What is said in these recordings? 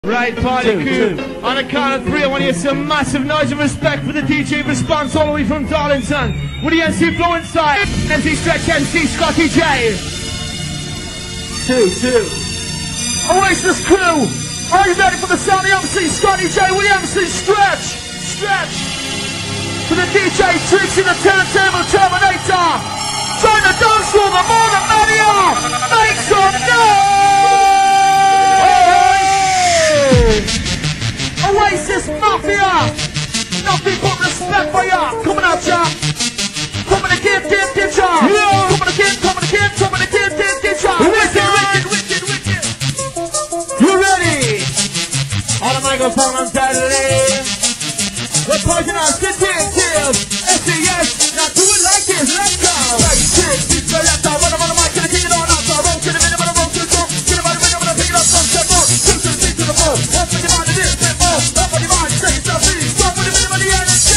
Right, party crew. On a count of three, I want to hear some massive noise and respect for the DJ response all the way from Darlington. With the MC Flow inside, MC Stretch, MC Scotty J. Two. Oasis crew, are you ready for the sound of MC Scotty J with the MC Stretch? For the DJ Tricks in the turntable Terminator. Join the dance floor, the more the merrier. Make some noise! Oasis Mafia! Nothing but respect for ya! Coming out ya! Coming again, ya! Coming again, ya! Wicked! You ready? On the microphone, I'm deadly. We're pointing out the tears. SES, now do it like this, let's go! Right, shit, the left, I run on the mic, can I kick it on out? I roll to the minute, I roll to the top. Get about the minute, I'm gonna pick it up, some step up. Two to the feet to the ball. One for your mind, it is step up. Nobody mind, say it's not free. Stop with the minute, the energy.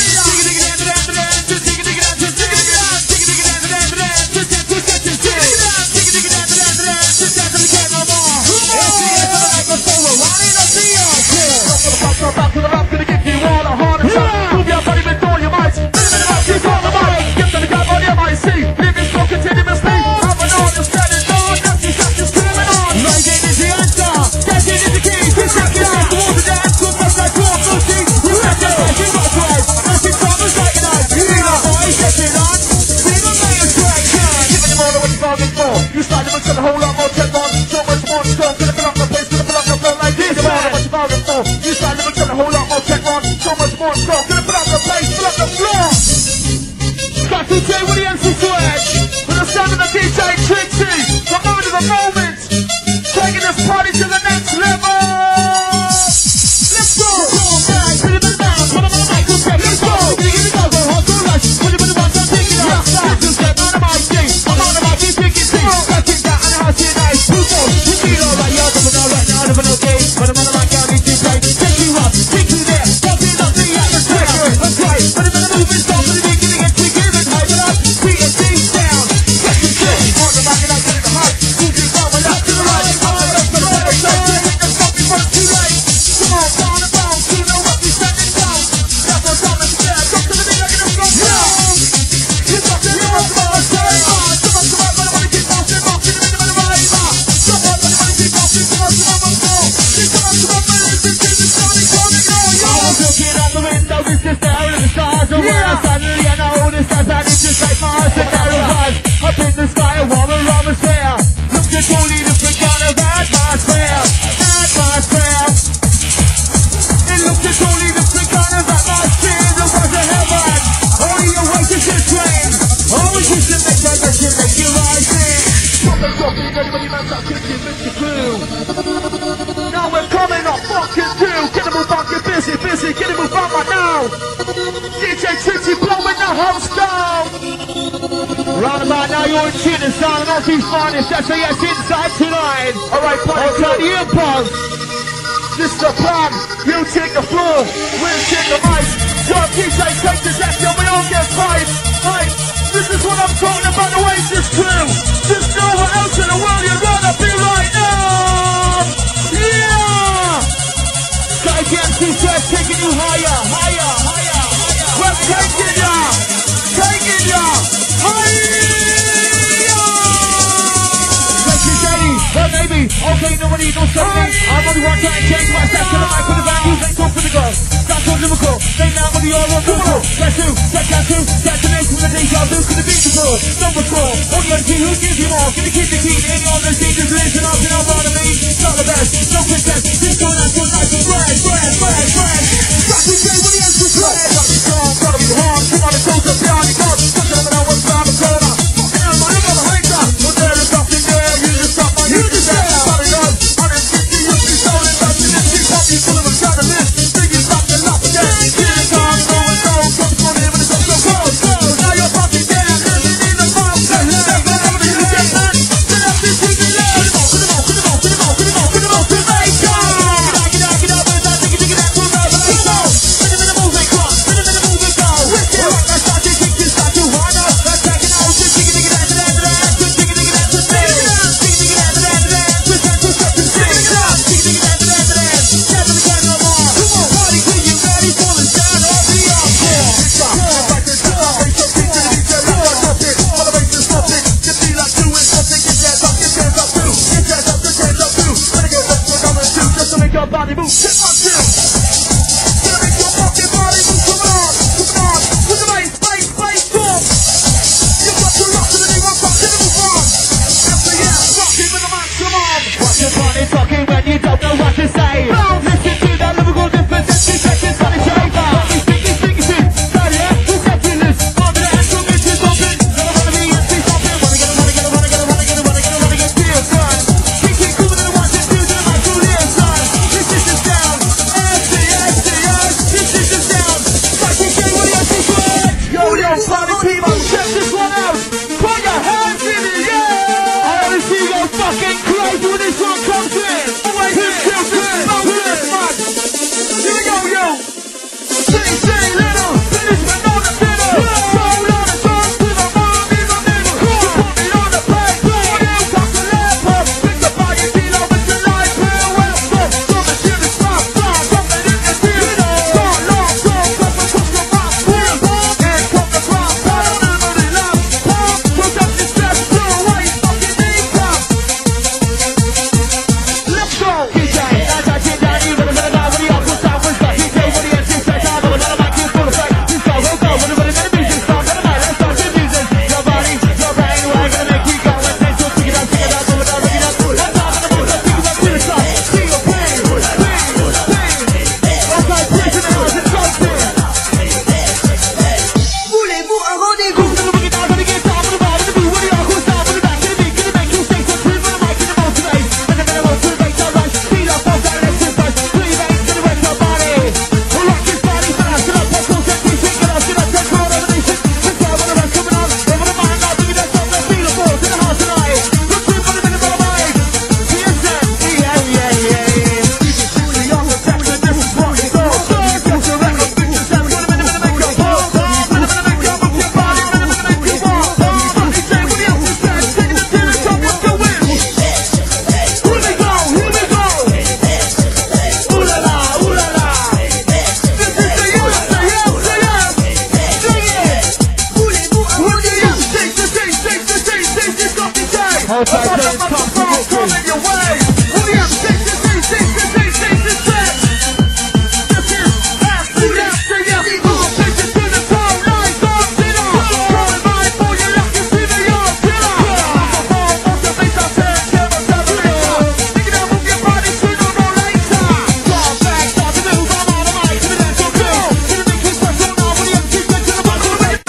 Back to the rap, gonna give you all a heart attack. Move your body with all your might. Minute up, keep on the mic. Get to the guy on the MIC. Living slow continuously. Have an audience standing on. That's just screaming on. Reggae is the answer. Dancing is the key. This is the dance. Towards the dance. Good best like war. So deep. You have to make it rock right. Dancing farmers like an ice. You know boys getting on. Sing on like a strike. Giving them all what you're bargaining for. You start to look at a whole lot more check on. So much more strong. Gonna fill up the place. Gonna fill up the flow like this. What you're bargaining for. You start to look at a whole lot more check on. So much more strong. Gonna fill up the place. Fill up the floor. Got DJ with the MC Swedge. With the sound of the DJ Trixie. The moment of the moment. Taking this party to the next level. Let's go. Let's go. Now we're coming up, fucking through. Get them all fucking busy, get them all back right now. DJ Trixie blowing the house down. Round about now you're in tune and sound of Northeast Finest. That's a yes inside tonight. Alright, party time, the impulse. This is the plan. You take the floor, we'll take the mic. Your DJ takes the deck, and we all get fight. This is what I'm talking about, the Oasis crew. There's nowhere else in the world you'd rather be right now. Yeah! Guys, the MC Stretch taking you higher. We're taking ya higher. Thank you, Jenny. Well, maybe. Okay, nobody knows something. I'm only one time change my steps to the mic with the values and talk for the girls. That's all lyrical. They now with the all on Google. That's two. That's the name from the deja vu. Could it be the girl? Number 4. Audience, who gives you more? Gonna keep the key. Any on the stage is listen up. You know what I mean? Not the best. No princess. This one that's one nice and bread. Got to say what the answer is right. Gotta be strong. Gotta be hard. Come on, it's so good. Behind the guard. Touch it up and I was around the corner. Fucking hell, man, I'm gonna hate that. But there is nothing there. You just stop my music there. Somebody knows. 150 you be stolen. That's the next thing. Fuck you full of a shot of this. Thinking back and up again. Get it on, go and go. Come on in when it's up so close. Now you're fucking dead. Living in the bomb. Never you get man. Get up this week and let it on. Put it on. Make your body move. Check my chill. Gonna make your fucking body move. Come on. With the bass, boom. You got to rock to the name of fucking move on. Yes, rocking with the maximum. Watch your body talking when you don't know what to say. Listen to that lyrical difference. It's seconds on the shaper. Speaking shit. Sorry, who's getting this? On the actual bitches open. Wanna be empty stopping. Wanna get feel, son. Keep moving to the ones and twos and the mic through here, son. This is just down. This is just down. Fucking shit, what do you think, man? Yo, party people, check this one out. Put your hands in the air. I wanna see you go fucking crazy when this one comes in. Always in children, mountain, man. Here we go, yo. Say, little. Finish me on the middle. Roll on the drum to the bomb in the middle. You put me on the plate. You talk to leopard. Pick the body, deal over to life. Welcome. From the shit is stop. Something in the deal. Start long, come across the rock. Here come the crowd. Everybody love. Put up the steps. Blow away. Fucking deep top. Let's go. DJ, that's our shit down here. But I'm gonna die when the awful sound was stuck. DJ, when the MC starts out, but I'm like you full of faith. This go, go, when the music starts, let's start the music. Your body, your brain, we're gonna make you go. Let's take your ticket out, but we're not ready to do it. Let's talk on the moon, let's think about the stuff. See your pain. That's like prison hours and something. Voulez-vous un rendez-vous? Who's gonna bring it down to the guitar, with the bar, with the beat, with the awkward style, with the back, to the beat, gonna make you say something, with the mic, and the motivate. And the minimum to make the right. Speed up, both down, let's just touch. Three veins to the rest of your body. We'll rock this body fast, and up, let's go, set these shit, get up, take control of the nation. Let's go, when the rest coming on, over the mind, now, bring it up, let's feel the force in the house tonight. Let's see for the minute of the mic. TSM, yeah. Keep it truly on the tap, and this is what it goes. Just a record, big to sound, gonna make your body, gonna make your move your body, gonna make you walk. Fucking say what else is said, taking it to the top, let's go in. Here we go. Ooh la la. This is the yes. Sing it. Voulez-vous un Will you rendez-vous? sing this fucking day? Hold tight, it's coming your way. William, sing this day. This is yes. Take it to the top, nice on dinner. Calling mine for you, like you see me on dinner. Motivate us, never separate. Think it up, move your body sooner or later. Start back, start to move, I'm on the mic, to the dance floor. Gonna make you special now, when you MC back to the back of the radio.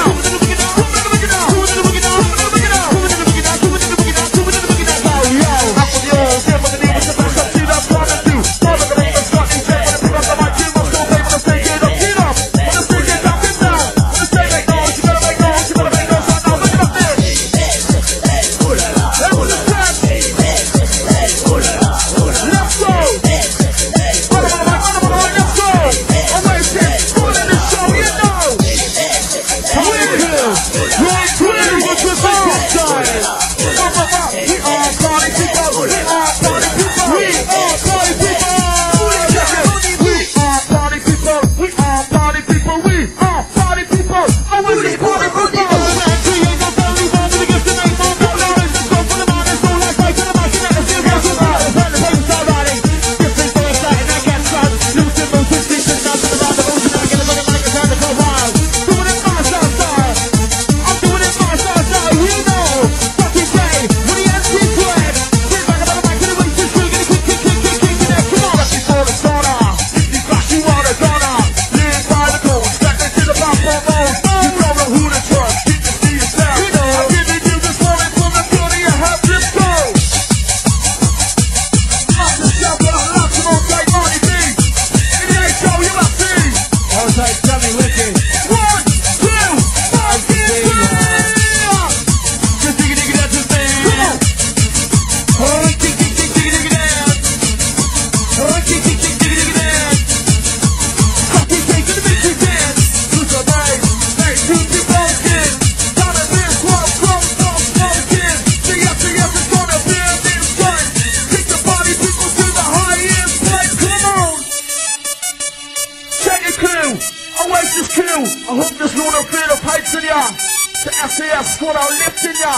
The SAS squad are lifting ya.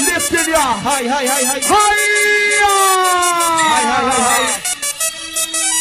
Hi.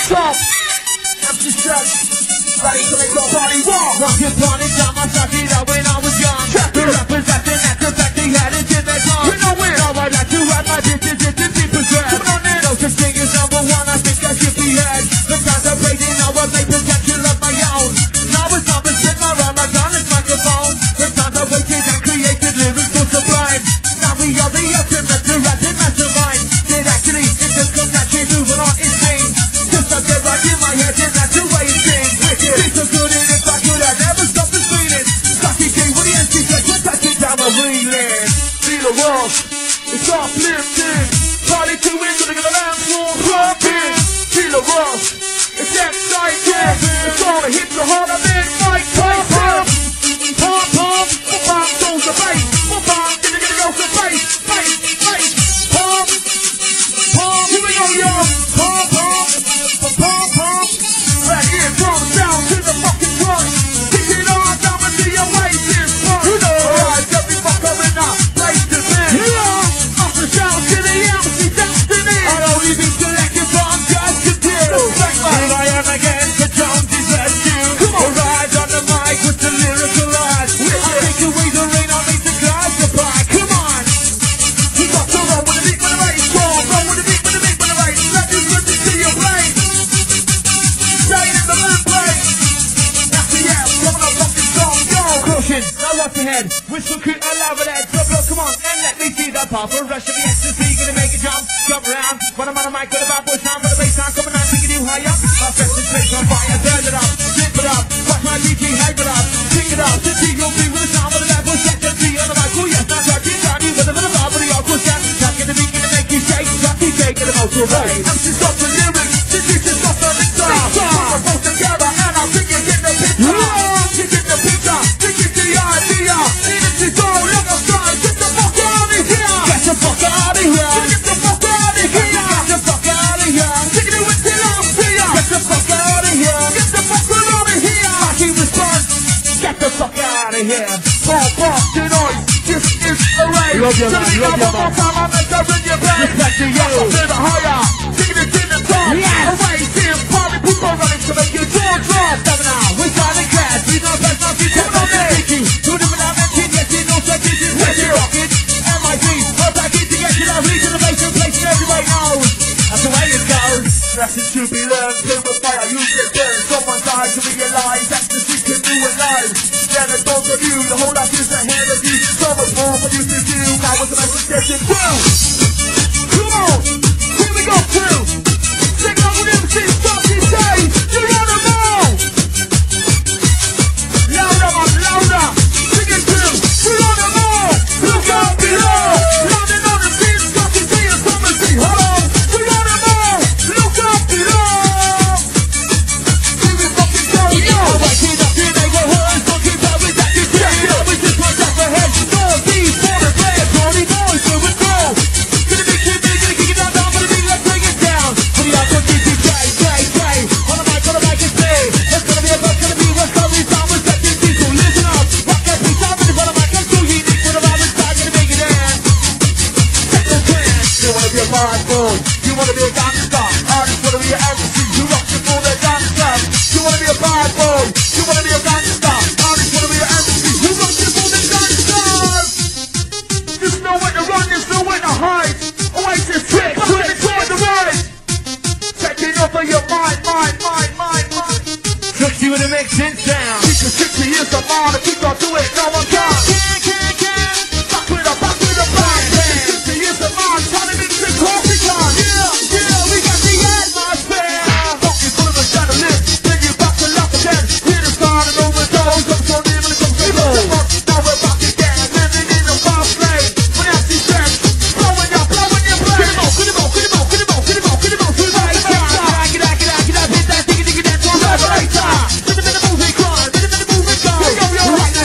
stop. Empty steps. Ready to make the party walk. Rockin' party down my side, did that when I was young. The rappers acting at the fact they had it in their tongue. You know it. Now I like to rap my bitches into deeper breath. Come on in. No such thing as number one, I think I should be had. The times are fading, now I make potential of my own. Now it's time to spit my rhyme like on this microphone. The times are waiting and created lyrics so sublime. Now we are the ultimate to rap and mastermind. It actually, it just comes naturally moving on insane. Just up there right in my head and that's the way it sings. It's so good and if I could I never stop this feeling. Stucky King with the NC section touching down my reeling. Feel the rush, it's uplifting. Party to it, so they're gonna dance floor pumping. Feel the rush, it's exciting. It's gonna hit the heart of it like pump, pump. Pump, pump, pump, goes the bass. Pump, pump, gonna go to bass, bass, bass. Pump, pump, here we go, y'all. Pump, pump, pump, pump. Right here, throw it down to the fucking front. Kick it on down until your waist is front. Alright, every fucker in the place to be. Up the sound to the MC destiny. I'll only be selected from just to do. Here I am again, the Jonesy's rescue. Come on, ride on the mic with the lyrical eyes. I'll take away the rain, I'll make the guys supply. Come on. You got to roll with the beat, with the bass. Roll with the beat, with the beat, with the bass. Let you listen to your brain. Stay in the mood play. That's the app, coming up fucking song, yo. Caution, now up ahead. Whistle crew, allow it head. Come on, and let me see that powerful rush of the ecstasy. Gonna make it jump around. When I'm on the mic with a bad boy sound, with the bass sound coming on, taking you higher. I'll set this place on fire, turn it up, flip it up. Watch my DJ, hype it up, pick it up. The T.O.P. with the sound, with the bad boy set the T on the mic. Oh yes, now touch it, down you with a little bar, with the awkward sound. Tack in the beat, gonna make you shake. Drop DJ, get them out to a rave. I'm just got the lyrics, this is just got the mix up. We're both together, and I'll think you get the picture. You get the picture, this is the idea. This is all of the time, get the fuck out of here. Get the fuck out of here. Get the fuck out of here. Get the fuck out of here. Take it away till I'm here. Get the fuck out of here. Get the fuck out of here. I keep response. Get the fuck out of here. Pump up the noise. This is a rave. Love you, man. Love you, man. Time I make up in your brain. Respect to you. Up to the higher. Taking it to the top. Yes. Away, seeing party people running to make you draw. Stop now. We're trying to class. We know that's not you. Come on, Mickey. Do the without mention. Yes, you know that this is where you rock it. MIT. Well, back in to get to the reason of making place everybody knows. That's the way it goes. Lessons to be learned. Play with fire. You can burn. Someone's eyes to realize that the street can do it live. Then it's all for you. The whole life is ahead of you. So much more for you to do. Now what's the message getting through? Come on. Here we go through. Sing up with MC. Stop these days. You're on the ball. Louder, man. Louder. Sing it through. You're on the ball. Look out below. Landing on the beat. Stop these days. Come and see. Hold on. You're on the ball. Look out below. Give me fucking time. Yo. Right here, that's it. They go home. Fucking time with that. You check it out. We just want that for head. Don't be for the players. Party boys. Here we go. Gonna be too big. Gonna kick it down. Down for the beat. Let's bring it down. For the outro. Play. On the mic and play. It's gonna be a buzz. Gonna be what's going on. We're setting people. Listen up. Rock that beat. Down for the bottom. I come too unique. For the vibe inside. Gonna make it dance. Set the plan. You wanna be a bad boy. You wanna be a gangster. Artists wanna be an MC. You rock it for the gangsters. You wanna be a bad boy. You wanna be a gangster. Artists wanna be an MC. You rock it for the gangsters. There's no way to run. There's no way to hide. Oasis trick. Put it toward the right. Taking over your mind. Tricks you in the mixing sound. You can 60 years of mind. If you don't do it, no one can. Back with a bang. 60 years of mind. Trying to mix it coffee time. Yeah, we got the atmosphere. Fucking full of a shadow lip. Then you back to laugh again. Hear the sound and overdose. I'm so near when it comes to the now we're back again. Living in a fast lane. When I see strength. Blowing your brain. Get him on. Get hit that, dig it, that's one. Right.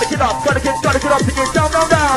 gotta get up to get down, down, down.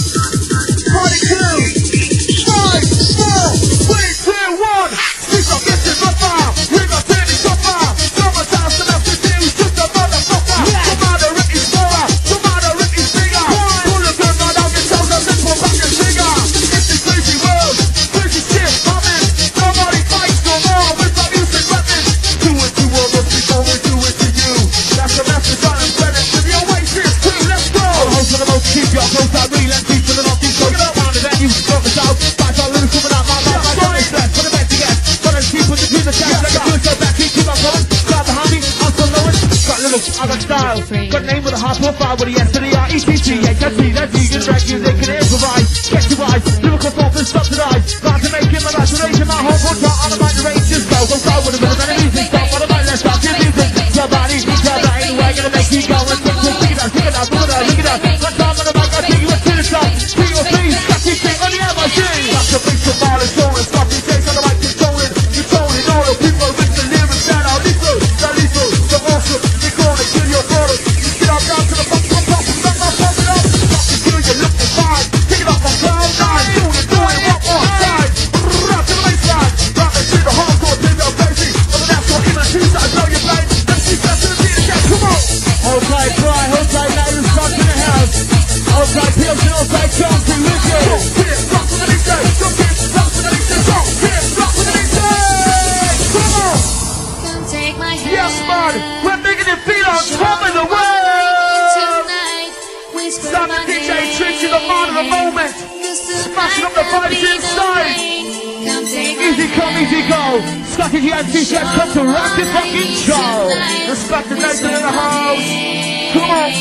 42, 5, 4, 3, 2, 1. Switch up, get it rougher. We're not turning tougher. Summertime, so that's the day. Just a motherfucker. No matter if it's smaller, no matter if it's bigger. Pull a gun right out your shoulder, then pull back your trigger. It's this crazy world, crazy shit, my man. Nobody fights no more with my music rapping. Do it to others before we do it to you. That's the message I am spreading to the Oasis crew. Let's go. Host of the most, keep your close out, relent, beat for the north, keep going up. Pound the venue, got the south. Fight our lyrics coming out, my don't expect. For the best again, for the keep with the team attack. Like a do it so back, keep on going. Grab behind me, I'm so low. Got lyrics, I got style. Got name with a hard profile with the S to the R, ETT, HSC, that's vegan, rag music, and improvise. Get to rise, lyrical thoughts and subsidize. Got to make it my isolation, my whole front top, on the mind, the range, just go with a bit of enemies. Stop on the mind, let's stop your music. Somebody, we're gonna make you go and take it out, look it out, look it out. Let's talk on the mic, I'll take you up to the top. P.O.P. got you thing on the MIC. Got your beats of violence, showing, stop your takes on the mic, controlling all the people with the lyrics that are lethal, the awesome, they call it, kill your brother. You get up down to the pump, pump it up. Stop the kill, you're looking fine. Take it up on cloud 9, do it, one more time. Rock to the baseline, rock it to the hardcore, till you're crazy. On the national, even the two-side, blow your blade. Let's see, that's the beat again, come on. Hold tight, cry, hold tight, now you're stuck in the house. Hold tight, pills, and hold tight, Chelsea, with you. Rock to the next day, rock to the next day, rock to the next day. Come on. Come take my hand. Yes, man, we're making it feel on top of the world. Tonight, whisper Stop the my DJ name. tricks in the man of the moment. Smashing up the vibes inside. Come take my Easy come, easy go. Scotty G and T-shirt come to rock the fucking show. Respect the Nathan in the house. Come on.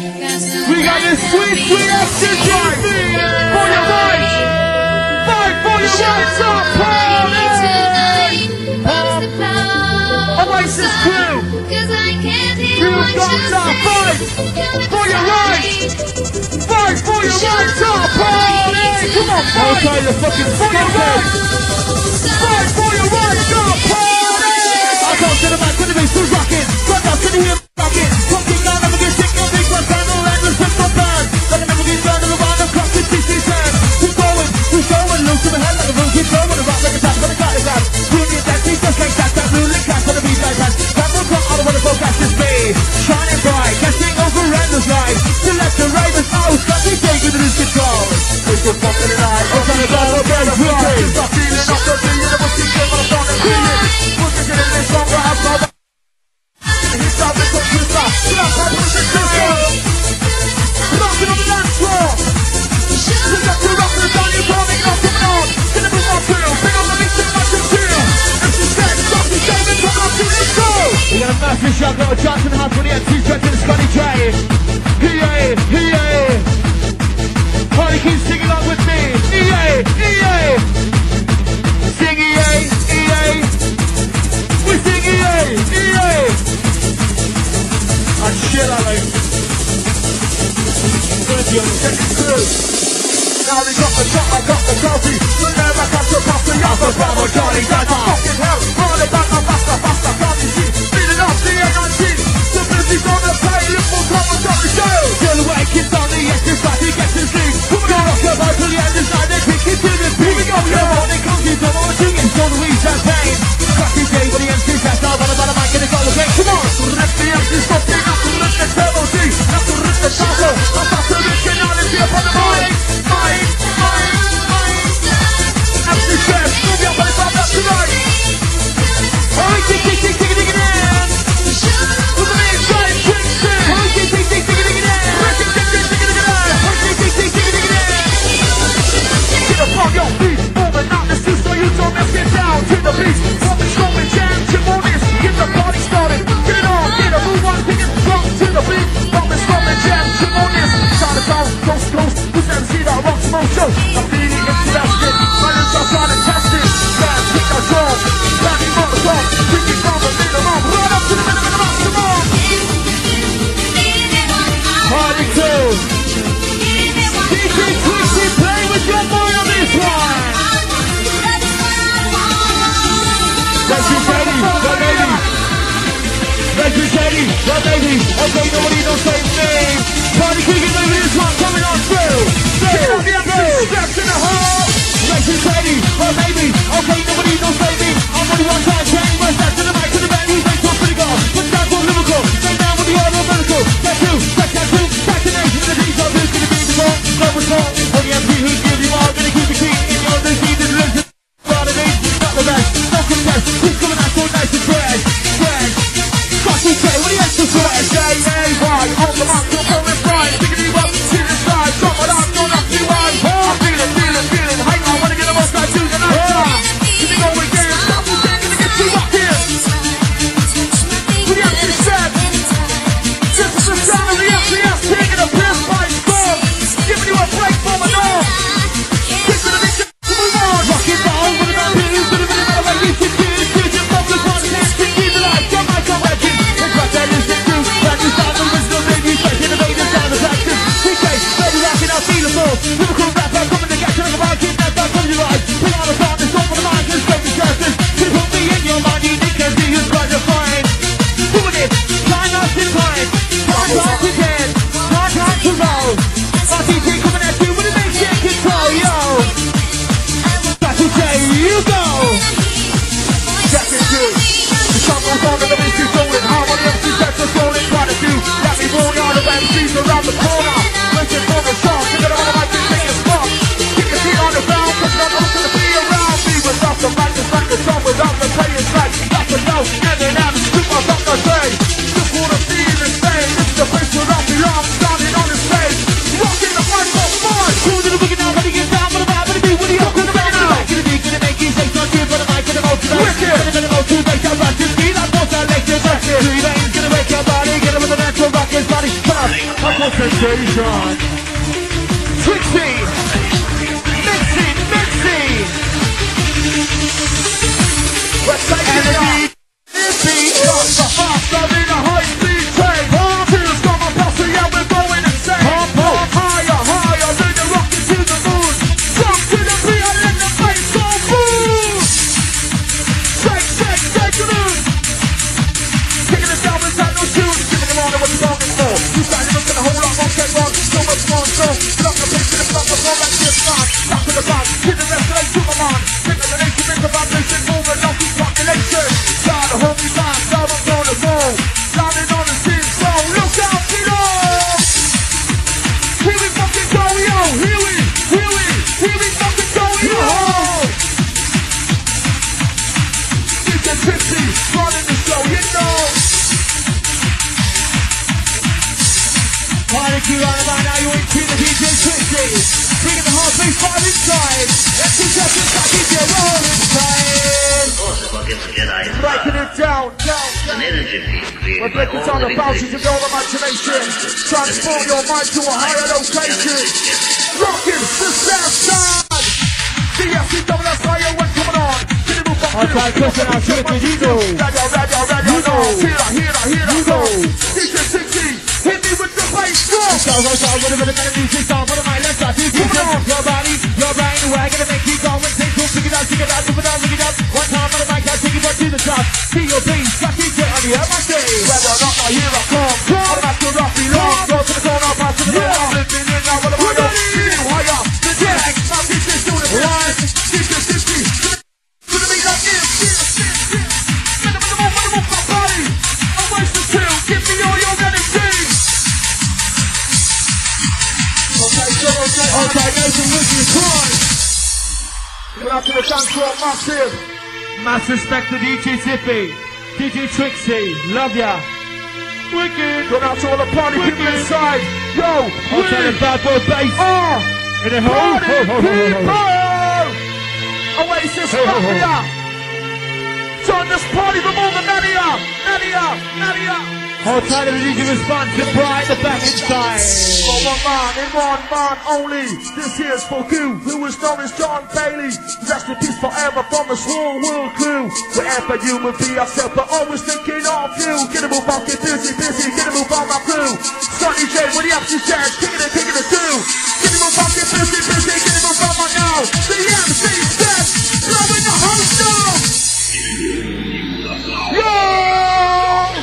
We got this sweet, sweet FCG. For your rights. Fight for your rights up, party. Oasis crew. Crew guns up, fight for your rights. Fight for your rights up, party. Come on, fight. Okay, the fucking skinhead. Fight for your rights up, party. I come to the back with the bass, who's rocking? Got down to the hip, rocking. Fucking down, never get sick, no big one, time, no endless, with my band. Let them never get burned around the clock, it's TC's hand. Who's going, loose to the head, like a room, keep going, the rock like a tap, but the cat is out. Brilliant, that beat just like that, that ruling class, on the beat like that. That will come out of what the focus is made. Shining bright, casting over endless light. To let the ravens out, got me taking lose control. It's the fucking night, open the door, open the door. Stop feeling up the feeling, never see them on the phone and feeling. Looking at this song, I have no. He's out the computer, slap my pushing to go. Rocking on the dance floor. We got to rock the down, you're coming up and on. Gonna be my feel, bring on the mix and match and feel. If you said, stop the game and come up to the show. We got a massive shot, got a chance in the house for the MC track to the Scotty J. Party keep singing along with me. EA. Sing EA. We sing EA. And shit, I like. Dirty on the second crew. Now we got the shot, I got the trophy. We'll never catch a pass to Alpha Bravo Charlie. That's a fucking hell. Roll it back, I'm faster, can't you see? Speeding up the NIC. The music's on the play, look for Bravo Charlie show. Till the way kids on the edge, it's like he gets his sleep. Go rock your boat till the end of the night, they kick it to the beat. Here we go, yeah, on it comes, you don't want to sing it, so the weed champagne. Scratchy J with the MC cast out on the mic and it's all the way. Come on, rip the MC, stop it, have to rip the turbo G, have to rip the taco. I'm back to the finality upon the mic. MC Chef, move your body back tonight. around the corner. Waiting for the song, to get on the mic and take a spot. Kick your feet on the ground, cause not all gonna be around me. Without the mic, it's like a song without the players like. That's a no, never have, took my fuck no say. Just wanna feel and say, this is the place where I belong, starting on the stage. Rocking the mic on fire. Cool to the boogie now, ready to get down, but I'm happy to be with you. Talking around now. Gonna be, gonna make you say something, but the mic and the motivate. Wicked. Gonna motivate your right to speed, I'm gonna let you back it. Three lanes, gonna wake your body, get it with the natural rock his body. Come on, concentration. Trixie. Mixing. Let's take it down. Just a faster in a high-speed train. Tears got my posse, yeah, we're going insane. Higher, then you're rocking to the moon. Jump to the beat and let the bass go boom. Shake it loose. Kicking it down without no shoes. Giving them all what you're talking for. You started looking a whole lot more, get wrong. So much more, so get up the pace to the front, the floor like this man. Back to the back, hit the rest of the Superman. Take the nation, make the vibration move and don't keep population. Start a whole new line, start up on the road. Landing on the scene, so look out, Tito! Here we fucking go, yo! Here we fucking go, yo! DJ Trixie, running the show, you know! Party crew right about now, you're in tune to DJ Trixie. Bringing the hard bass vibe inside. Let's do something like DJ Roll inside. Breaking it down. An energy field created We're by breaking all down the living bounces things. of your imagination. Transform your mind to a higher location. Rocking the south side. DFCWS fire when coming on. Okay, question out, Tricky, you know. Hear that. DJ Trixie, hit me with the bass drum. So, whatever the music song, what am I left out? Your body, your brain, we're gonna make you go and take two, pick it up, pick it up. One time on the mic, I'll take it back to the top. See your beat, suck it, get on the other stage. Whether or not I hear a come, I'm about to rock me long. Go to the corner, pass to the door. I'm living in now, what am I doing? Getting higher, the jack, my bitch is doing it right. DJ Trixie, to the beat like this. Get them off my body. I'm wasting two, give me all your energy. Okay, Nathan Wicked, come. Coming out to the dance floor, massive. Mass respect to DJ Zippy, DJ Trixie, love ya. Wicked. Going out to all the party people inside. Yo, okay, the bad boy bass. In the hole. Oasis, Mafia. Join this party from all the Nadia. Hold tight to the DJ response to Brian the back inside. For one man only. This here's for you, who is known as John Bailey. Rest in peace forever from the small world crew. Wherever you will be yourself, but always thinking of you. Get a move on, get busy, get a move on my crew. Sonny J, what the options says, kicking it too. Get a move on, get busy, get a move on my now. The MC says, blowing the house down. Yo!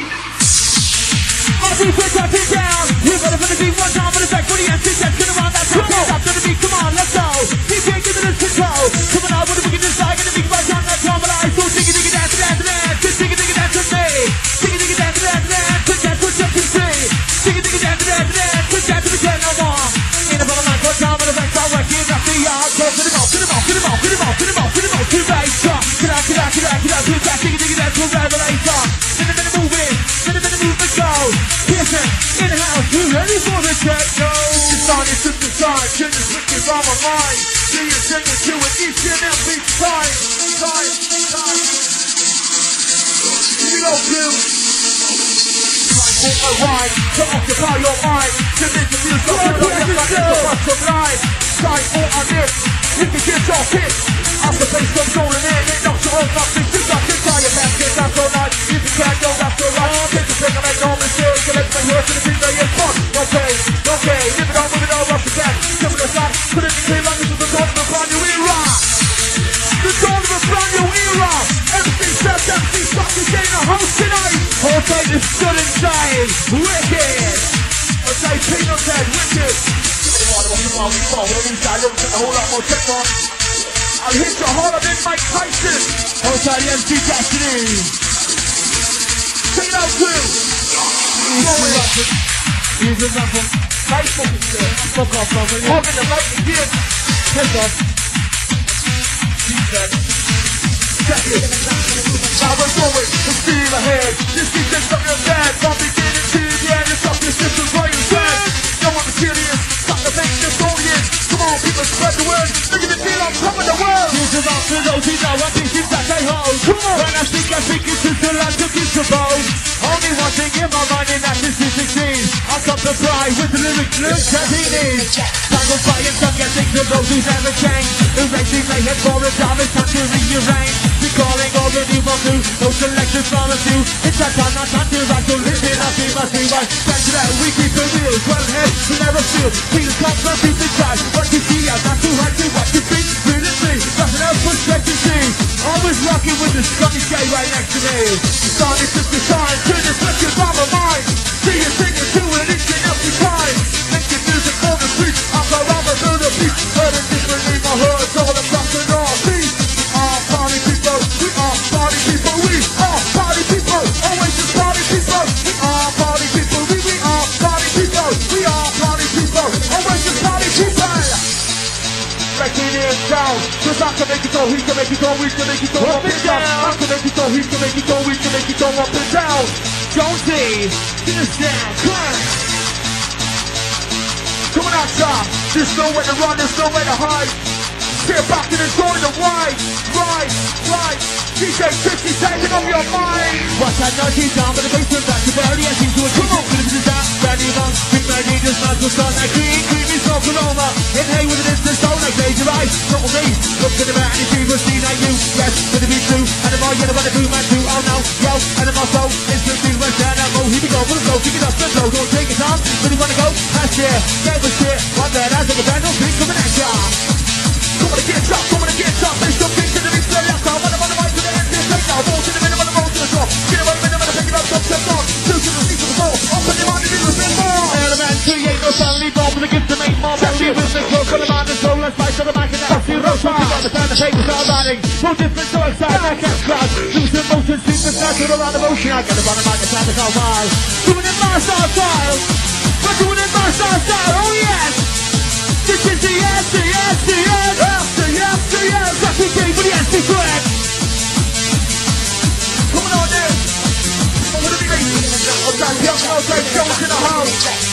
Put that thing down. We're gonna put the beat one time for the back for the MC that's gonna run that top. Stop to the beat, come on, let's go. DJ, give it a control. Coming out with the wicked inside, gonna be right on that drum, but I so diggy dance to me. Diggy dance to that, put that push up to see. Diggy dance to that, put that to the jet no more. In the bottom line, one time for the back, I'm working up the yard. Go to the ball, to the bass drop. Get out, do that, diggy dance to Revelator. In the minute moving, go. In the house, you ready for the techno? It's on your sister side, changes wicked on my mind. See you singing to it each and every time. You know, Jim. Time for a ride to occupy your mind. To make the music of your life, like it's a bunch of life. Time for a nip, you can get your hit. As the bass comes rolling in, it knocks your own nothing. You got to try your best, get that's alright. If you can't go, that's alright. Take the thing and make no mistake. So let's make her to the thing that is fun. Okay, live it on, move it all up the back. Give it a shot, put it in clear language to the dawn of a brand new era. The dawn of a brand new era. Everything says MC Stock is getting a host tonight. Hold tight, it's stood inside. Wicked. Okay, Peanut Head, wicked. Give me the water, what we fall. What we inside, don't take a whole lot more check on. I'll hit you harder than Mike Tyson. Hold tight, the MC Destiny. Take it out, too. Here's another Facebook shit. Fuck off, brother. I'm in the mic again. Heads up. Check it. I was going to steal ahead. This is just something bad. From beginning to the end, it's up this system right inside. No one is serious. Stop the make this audience. Come on, people, spread the word. Look at the feel on top of the world. Here's about for those who know what pieces that they hold. Come on. When I think it's just a lot to kiss the bowl. Only one thing in my mind and that is to succeed. I come to fly with the lyrics that he needs. Tangled by and some get things of those who never change. Erasing my head for a time, it's time to rearrange. Recalling all the new from new, no selection from a few. It's that time, not time to rise, so listen up, we must be right. Thanks to that, we keep it real, 12 heads, we never feel. Feel comes from deep inside, what you see, I'm not too hard to what you think. Feel it me, nothing else but straight to see. Always rocking with the scummy guy right next to me. Starting to the sign, turn this record on my mind. See you singing to it each and every time. Making music on the streets, I'm the robber to the beat. Heard it differently, my heart's all across the north beat. Party people, we are party people, we are party people. Always just party people, we are party people, we are party people, we are party people. Always just party people. Breaking it down, cause I can make it go, he can make it go, we can make it go up and down. I can make it go, he can make it go, we can make it go up and down. Jonesy, this down, come. Coming out top, there's nowhere to run, there's nowhere to hide. Sit back and enjoy the ride, ride. DJ 50 taking off your mind. Watch that nutty down, but the bass went back to barely as he's doing. Come on, put it to that, ready on. Big Maggie just not to start that creamy smoke aroma. Inhale with an instant soul like laser eyes. Not with me, look at the man, it's evil, see like you. Yes, with the beat true, and the more you know what the boom man do. Oh no, yo, and the more soul, instant thing went down. Oh, here we go, for the flow, kick it up, let's go. Don't take it on, really wanna go, that's it. Get with shit, one man, I think a band, don't think of an action. Come on, get up, there's something to the mix, the left side, one of the right to the end, this take now, roll to the middle, roll to the top, get away, pick it up, stop, step on, two to the seat to the floor, open your mind and do a bit more. Element, create no family, bomb, the gift to make more melody, rhythmic, flow, for the mind and soul, let's fight to the back and that's the road, something on the time, the papers are riding, no different, so excited, I can't crash, lose in motion, super fast, around the motion, I got it on the mic, it's time to go wild, doing it my style, we're doing it my style, oh yes! This is the yes, that's the game for the S, correct. Coming on in. What do we make? Okay, Jones in the house.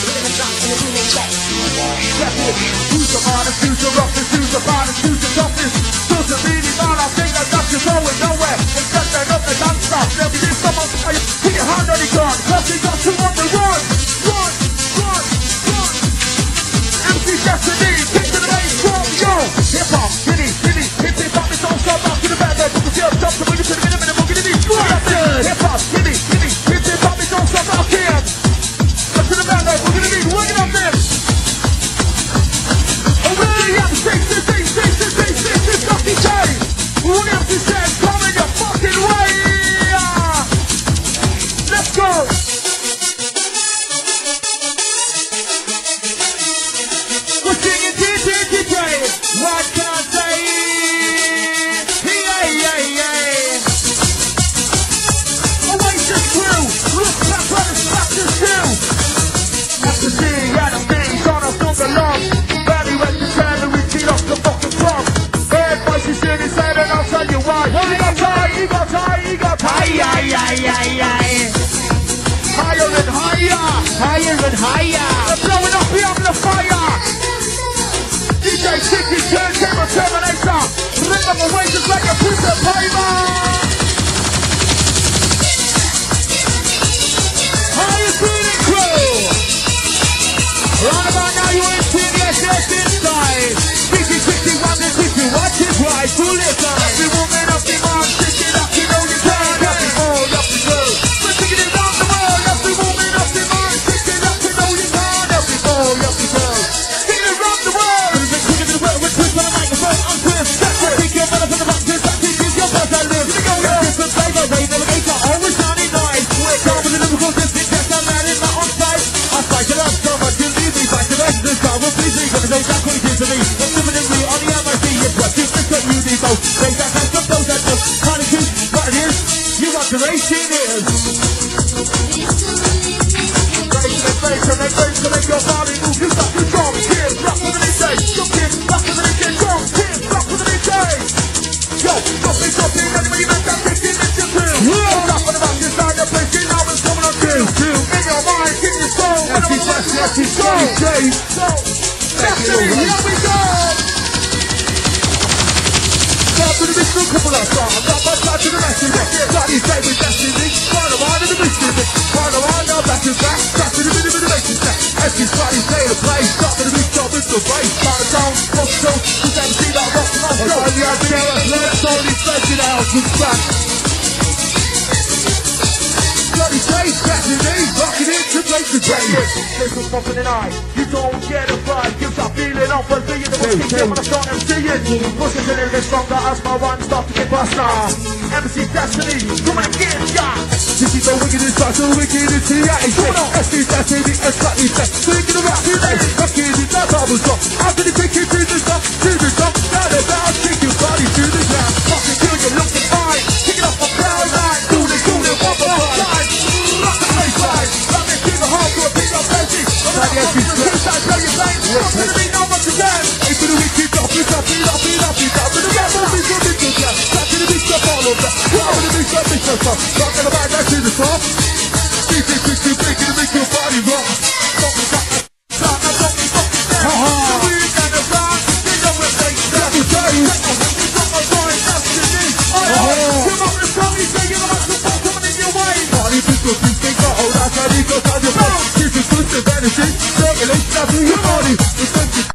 Who's the hardest, who's the roughest, who's the baddest, who's the toughest? Doesn't really matter, I think that that's just going nowhere. Except they're not the dance stuff. There'll be this someone, put your hand on the gun. Plus they got two on the run. MC Destiny, kick to the bass, drum, yo. Hip-hop, giddy, hip-hop, it's all so back to the bad, put the tail, jump, the boogie to the minute, boogie to the beat. Hip-hop, giddy, hip-hop, it's all so back here. Jump to the bad, boogie to the beat, working on this. Over to the MC, this Dusty J. Williams is dead, coming your fucking way. Let's go. What can I say? Oasis crew, look back on the structures too. After seeing Adam things on us don't belong. Barry went to tell me we cheat off the fucking frog. Heard voices in his head and I'll tell you why. He got high. Higher and higher. They're blowing up beyond the fire. DJ 60 turntable babe. So, Destiny, here we go. Start with the mission, couple of stars. Got my side to the message. Bloody say with Destiny. Run around in the mission. Run around now, back and back. Start to the minute of the mission. Everybody play the play. Start with the mission, with the bass. Start the sound, rock show. You never see that rock and roll. Only I did it. Let's only stretch it out to back. Bloody say, Destiny. Rocking it to place the game. This was popping an eye. You don't get a vibe. Gives that feeling off and being the one thing when I start MCing. Pushing a little bit stronger as my rhymes start to get faster. MC Destiny, come and get ya. This is the wickedest, that's the wickedest reality. MC Destiny, a slightly best. Thinking about today, rocking it, that's how it's up. After the ticket to the top, down the bound, kick your body to the ground. Fucking kill you, looking fine. Kick it off my proud line. Do it, one more time. Rock the baseline. Let me keep the heart to a big up empty. I'm ready to push that, tell you bang. What's gonna be now once again? Into the wicked, up it, up it, up it, up it, up it. Back to the big up, back to the big up, all of that. Back to the big up, big up. Rock in the back, back to the top. Big, big, big, big, big, to make your body rock. Circulation up in your body.